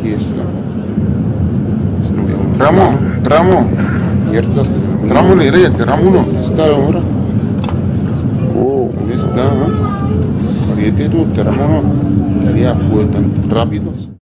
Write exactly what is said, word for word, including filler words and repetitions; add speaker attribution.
Speaker 1: Aquí está. Ramo, ramo. Mierda, ramo le diré, te ramo uno. Está ahora. Oh, ¿dónde está? Ahorita tú, te ramo uno. Ya fue tan rápido.